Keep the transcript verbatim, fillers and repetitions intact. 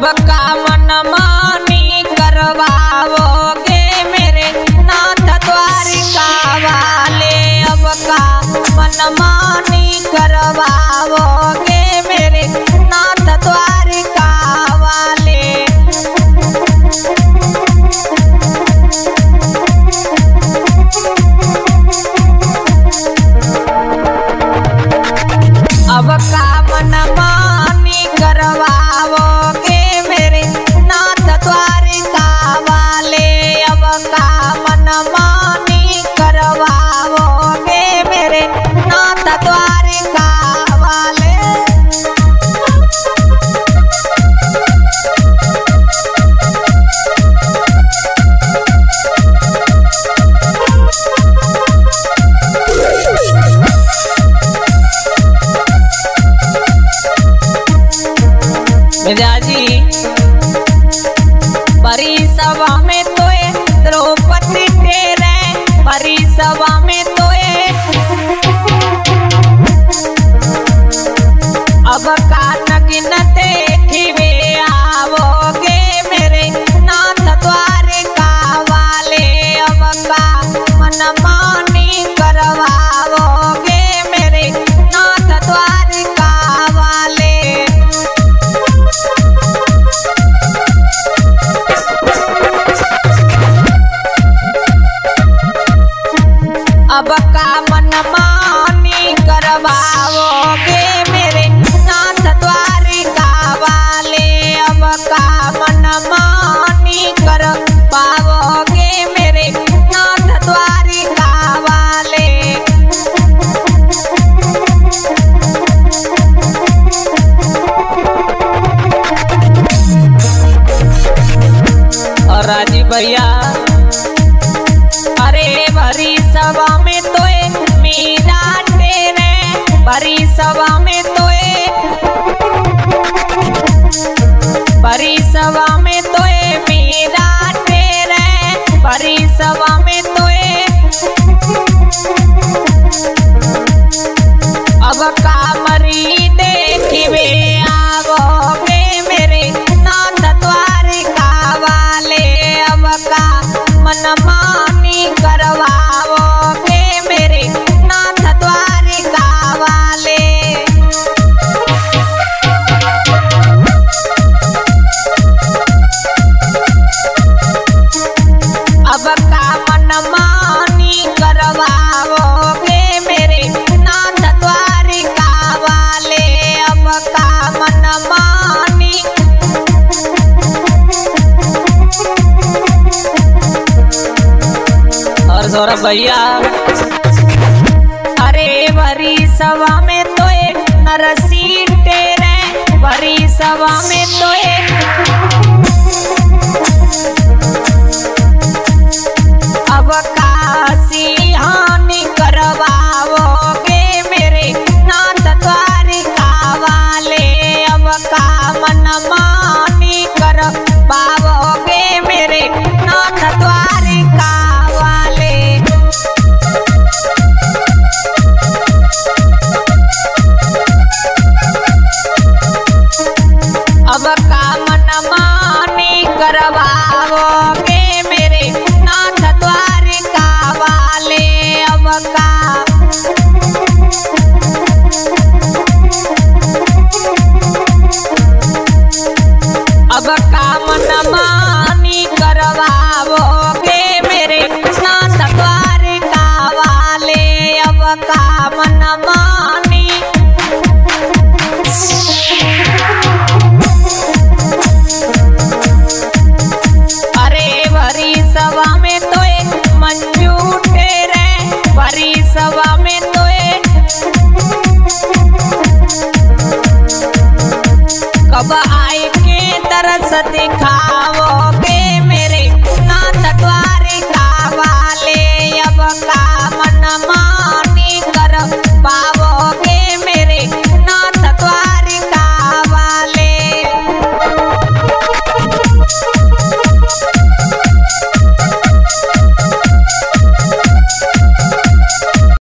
अब का मन मानी करवाओगे मेरे नाथ द्वारिका वाले। अब का मन मानी करवाओगे मेरे नाथ द्वारिका वाले। अब का मन मानी करवाओगे मेरे नाथ द्वारिका वाले। अब का मन मानी करवाओगे मेरे नाथ द्वारिका वाले। मिजाजी परी सभा में तोए द्रौपदी तेरे, परी सभा में तोए अब का नगिन देखिवे आओगे मेरे नाथ द्वारिका वाले। अब का मन मानी करवाओगे मेरे नाथ द्वारिका वाले। अब का मन मानी करवाओगे मेरे नाथ द्वारिका वाले। अब का मन मानी करवाओगे मेरे नाथ द्वारिका वाले। और राजीव भैया अरे भरी सभा में तोए मीरा तेरे, भरी सभा में तोए, भरी सभा में तोए मीरा तेरे, भरी सभा में तोए अब का मरी देखिवे आओगे मेरे नाथ द्वारिका वाले। अब का मन मानी करवाओगे मेरे नाथ द्वारिका वाले। अब का मन मानी करवाओगे मेरे नाथ द्वारिका वाले। अब का मन मानी और सौरभ भैया अरे भरी सभा में तोए नरसी तेरे, भरी सभा में तोए अब काशी हानि करवाओगे मेरे नाथ द्वारिका वाले। अब का मन मानी करवाओगे मेरे नाथ द्वारिका वाले। अब का मन मानी करवाओगे मेरे नाथ द्वारिका वाले। अब का अब का मन मानी करवाओगे मेरे नाथ द्वारिका वाले। अब का मन मानी अरे भरी सभा में तोए मंजू तेरे, भरी सभा में तोए कब आए के तरस दिखा